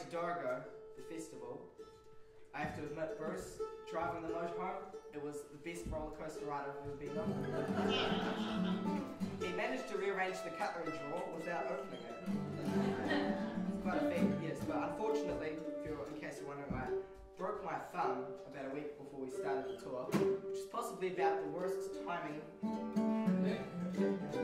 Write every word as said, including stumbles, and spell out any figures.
Dargo, the festival, I have to admit, Bruce, driving the motor home, it was the best roller coaster ride I've ever been on. He managed to rearrange the cutlery drawer without opening it. It's quite a feat, yes, but unfortunately, if you're, in case you're wondering, I broke my thumb about a week before we started the tour, which is possibly about the worst timing